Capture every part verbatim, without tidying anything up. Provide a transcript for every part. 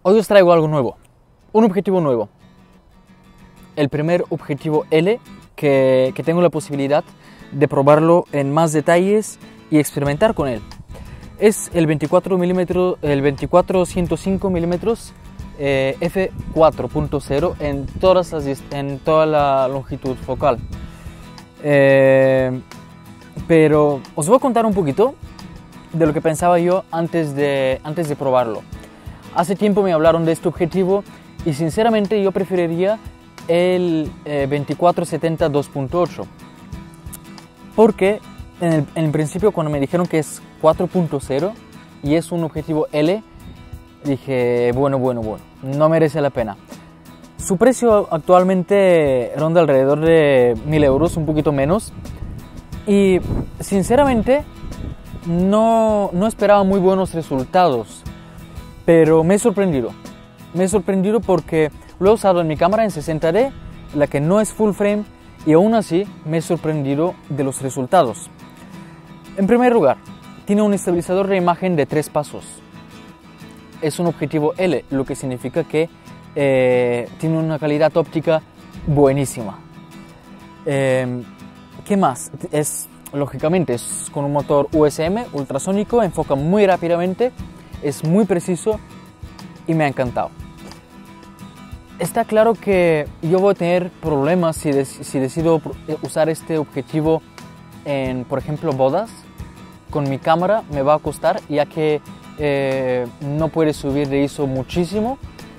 Hoy os traigo algo nuevo, un objetivo nuevo. El primer objetivo L que, que tengo la posibilidad de probarlo en más detalles y experimentar con él. Es el veinticuatro milímetros, el veinticuatro ciento cinco milímetros eh, f cuatro punto cero en, todas las, en toda la longitud focal. Eh, pero os voy a contar un poquito de lo que pensaba yo antes de, antes de probarlo. Hace tiempo me hablaron de este objetivo y sinceramente yo preferiría el eh, veinticuatro setenta dos punto ocho, porque en, el, en principio cuando me dijeron que es cuatro punto cero y es un objetivo L, dije bueno, bueno, bueno, no merece la pena. Su precio actualmente ronda alrededor de mil euros, un poquito menos, y sinceramente no, no esperaba muy buenos resultados. Pero me he sorprendido, me he sorprendido porque lo he usado en mi cámara en sesenta D, la que no es full frame, y aún así me he sorprendido de los resultados. En primer lugar, tiene un estabilizador de imagen de tres pasos. Es un objetivo L, lo que significa que eh, tiene una calidad óptica buenísima. Eh, ¿Qué más? Es, lógicamente, es con un motor U S M ultrasónico, enfoca muy rápidamente. Es muy preciso y me ha encantado. Está claro que yo voy a tener problemas si, de, si decido usar este objetivo en, por ejemplo, bodas. Con mi cámara me va a costar, ya que eh, no puede subir de I S O muchísimo,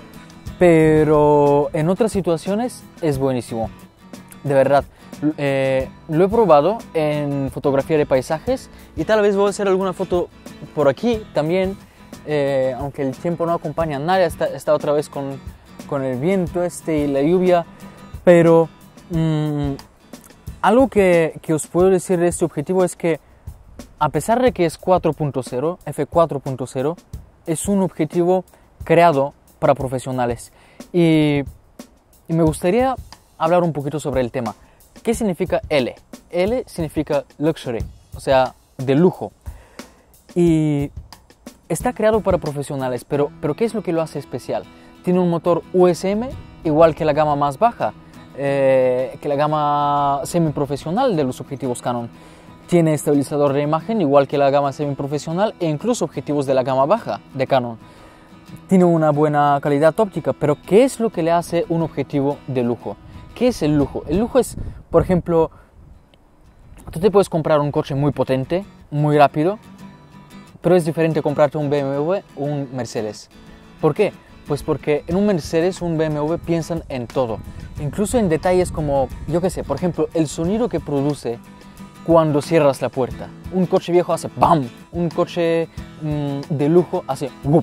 pero en otras situaciones es buenísimo. De verdad, eh, lo he probado en fotografía de paisajes y tal vez voy a hacer alguna foto por aquí también. Eh, aunque el tiempo no acompaña a nadie, está, está otra vez con, con el viento este y la lluvia, pero mmm, algo que, que os puedo decir de este objetivo es que a pesar de que es cuatro punto cero, f cuatro punto cero, es un objetivo creado para profesionales y, y me gustaría hablar un poquito sobre el tema. ¿Qué significa L? L significa luxury, o sea, de lujo, y está creado para profesionales, pero, pero ¿qué es lo que lo hace especial? Tiene un motor U S M, igual que la gama más baja, eh, que la gama semiprofesional de los objetivos Canon. Tiene estabilizador de imagen, igual que la gama semiprofesional e incluso objetivos de la gama baja de Canon. Tiene una buena calidad óptica, pero ¿qué es lo que le hace un objetivo de lujo? ¿Qué es el lujo? El lujo es, por ejemplo, tú te puedes comprar un coche muy potente, muy rápido, pero es diferente comprarte un B M W o un Mercedes. ¿Por qué? Pues porque en un Mercedes o un B M W piensan en todo, incluso en detalles como, yo qué sé, por ejemplo, el sonido que produce cuando cierras la puerta. Un coche viejo hace ¡bam! Un coche mmm, de lujo hace ¡whoop!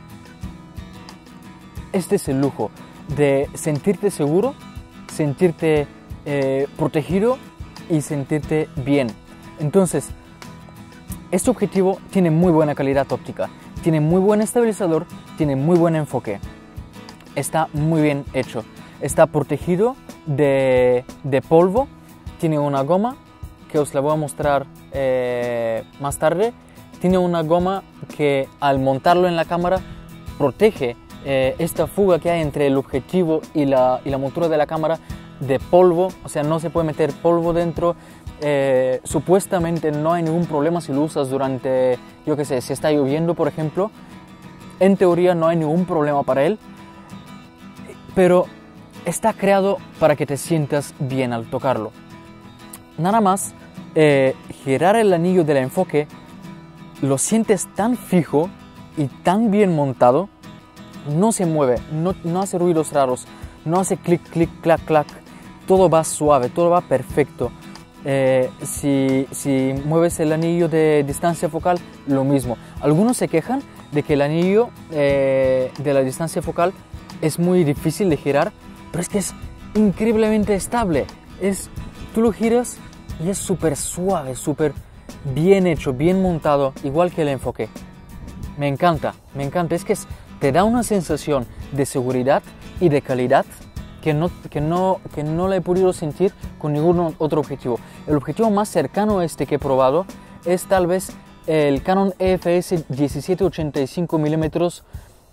Este es el lujo, de sentirte seguro, sentirte eh, protegido y sentirte bien. Entonces, este objetivo tiene muy buena calidad óptica, tiene muy buen estabilizador, tiene muy buen enfoque, está muy bien hecho, está protegido de, de polvo, tiene una goma que os la voy a mostrar eh, más tarde, tiene una goma que al montarlo en la cámara protege eh, esta fuga que hay entre el objetivo y la, y la montura de la cámara de polvo, o sea, no se puede meter polvo dentro. Eh, supuestamente no hay ningún problema si lo usas durante, yo qué sé, si está lloviendo, por ejemplo. En teoría no hay ningún problema para él, pero está creado para que te sientas bien al tocarlo. Nada más eh, girar el anillo del enfoque, lo sientes tan fijo y tan bien montado, no se mueve, no, no hace ruidos raros, no hace clic, clic, clac, clac, todo va suave, todo va perfecto. Eh, si, si mueves el anillo de distancia focal, lo mismo. Algunos se quejan de que el anillo eh, de la distancia focal es muy difícil de girar, pero es que es increíblemente estable. Es, tú lo giras y es súper suave, súper bien hecho, bien montado, igual que el enfoque. Me encanta, me encanta. Es que es, te da una sensación de seguridad y de calidad que no, que, no, que no la he podido sentir con ningún otro objetivo. El objetivo más cercano a este que he probado es tal vez el Canon E F S diecisiete ochenta y cinco milímetros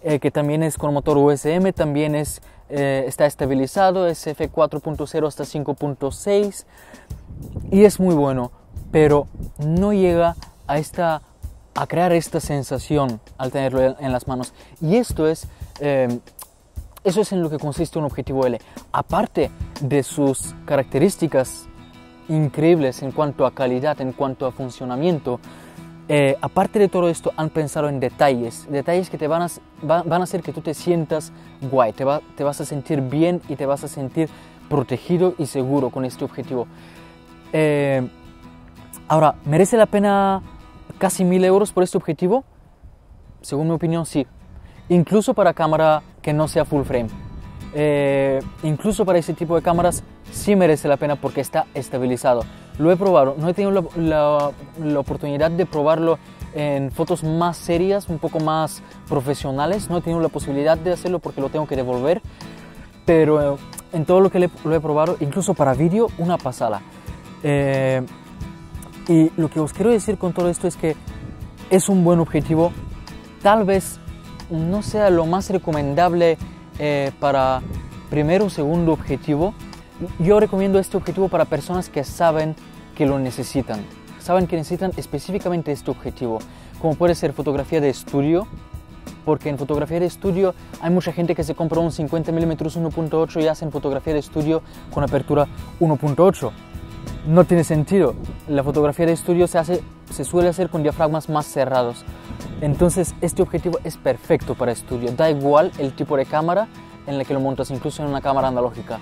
eh, que también es con motor U S M, también es, eh, está estabilizado, es F cuatro punto cero hasta cinco punto seis y es muy bueno, pero no llega a, esta, a crear esta sensación al tenerlo en las manos. Y esto es, eh, eso es en lo que consiste un objetivo L. Aparte de sus características increíbles en cuanto a calidad, en cuanto a funcionamiento, Eh, aparte de todo esto, han pensado en detalles, detalles que te van a, va, van a hacer que tú te sientas guay, te, va, te vas a sentir bien y te vas a sentir protegido y seguro con este objetivo. Eh, ahora, ¿merece la pena casi mil euros por este objetivo? Según mi opinión, sí. Incluso para cámara que no sea full frame. Eh, incluso para ese tipo de cámaras sí merece la pena porque está estabilizado. Lo he probado, no he tenido la, la, la oportunidad de probarlo en fotos más serias, un poco más profesionales. No he tenido la posibilidad de hacerlo porque lo tengo que devolver, pero en todo lo que le, lo he probado, incluso para vídeo, una pasada. Eh, y lo que os quiero decir con todo esto es que es un buen objetivo. Tal vez no sea lo más recomendable eh, para primer o segundo objetivo. Yo recomiendo este objetivo para personas que saben que lo necesitan, saben que necesitan específicamente este objetivo, como puede ser fotografía de estudio, porque en fotografía de estudio hay mucha gente que se compra un cincuenta milímetros uno punto ocho y hacen fotografía de estudio con apertura uno punto ocho. No tiene sentido. La fotografía de estudio se, hace, se suele hacer con diafragmas más cerrados. Entonces este objetivo es perfecto para estudio. Da igual el tipo de cámara en la que lo montas, incluso en una cámara analógica.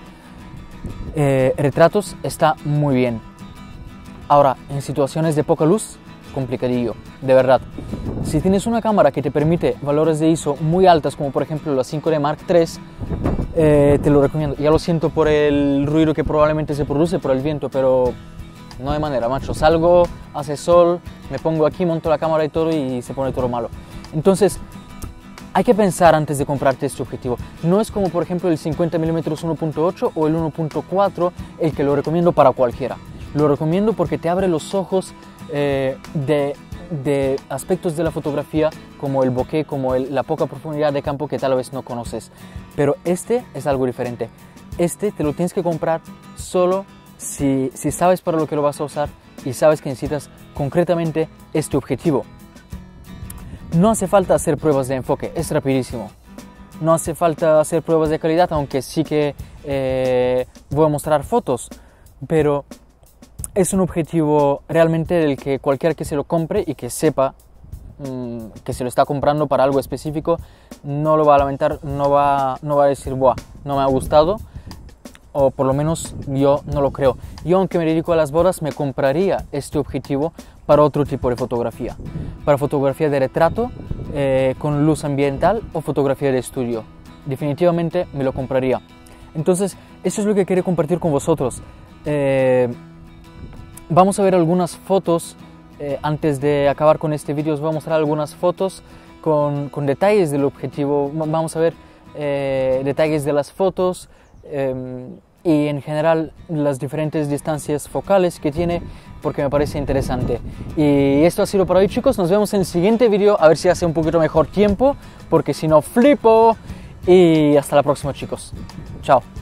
Eh, retratos está muy bien. Ahora, en situaciones de poca luz, complicadillo, de verdad. Si tienes una cámara que te permite valores de I S O muy altas, como por ejemplo la cinco D Mark tres, eh, te lo recomiendo. Ya lo siento por el ruido que probablemente se produce por el viento, pero no hay manera, macho. Salgo, hace sol, me pongo aquí, monto la cámara y todo y se pone todo malo. Entonces, hay que pensar antes de comprarte este objetivo. No es como por ejemplo el cincuenta milímetros uno punto ocho o el uno punto cuatro el que lo recomiendo para cualquiera. Lo recomiendo porque te abre los ojos eh, de, de aspectos de la fotografía como el bokeh, como el, la poca profundidad de campo que tal vez no conoces. Pero este es algo diferente. Este te lo tienes que comprar solo si, si sabes para lo que lo vas a usar y sabes que necesitas concretamente este objetivo. No hace falta hacer pruebas de enfoque, es rapidísimo. No hace falta hacer pruebas de calidad, aunque sí que eh, voy a mostrar fotos. Pero es un objetivo realmente del que cualquiera que se lo compre y que sepa mmm, que se lo está comprando para algo específico, no lo va a lamentar, no va, no va a decir, buah, no me ha gustado. O por lo menos yo no lo creo. Yo, aunque me dedico a las bodas, me compraría este objetivo para otro tipo de fotografía. Para fotografía de retrato, eh, con luz ambiental o fotografía de estudio. Definitivamente me lo compraría. Entonces, eso es lo que quería compartir con vosotros. Eh, vamos a ver algunas fotos. Eh, antes de acabar con este vídeo os voy a mostrar algunas fotos con, con detalles del objetivo. Vamos a ver eh, detalles de las fotos. Eh, y en general las diferentes distancias focales que tiene, porque me parece interesante. Y esto ha sido por hoy, chicos. Nos vemos en el siguiente vídeo, a ver si hace un poquito mejor tiempo, porque si no flipo. Y hasta la próxima, chicos. Chao.